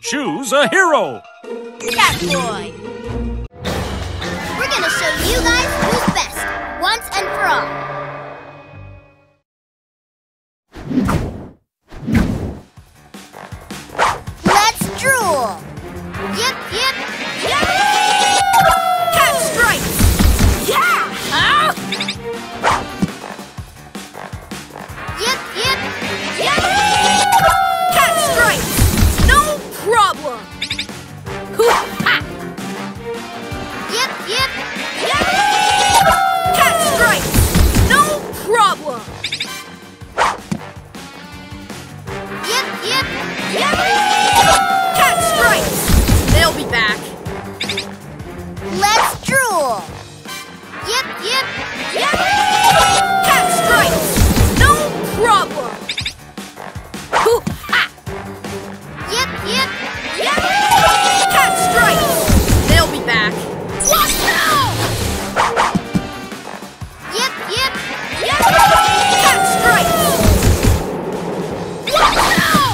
Choose a hero. CATBOY! We're gonna show you guys who's best, once and for all. Let's drool! Yip, yip, yip! Catch strikes! Yeah! Huh? Yip, yip, yip! Catch strikes! No problem! Hoo-ha! Yip, yip, yip! Catch strikes! No problem! Yip, yip, yip! Catch strikes! They'll be back. Let's drool! Yip, yip, yip! Catch strikes! No problem! Hoo-ha! Yip, yip, yip! Catch strikes! They'll be back. What now? Yip, yip, yip! Catch strikes! What now?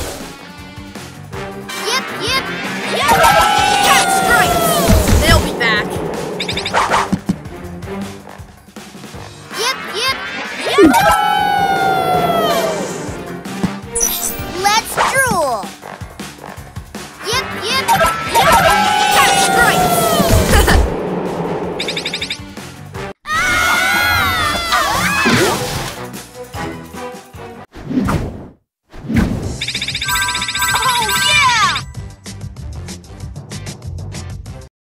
Yip, yip, yip! Catch strikes! They'll be back. Yip, yip, yip!